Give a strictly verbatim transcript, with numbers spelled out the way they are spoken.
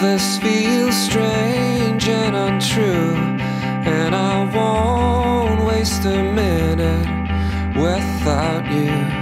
this feels strange and untrue, and I won't waste a minute without you.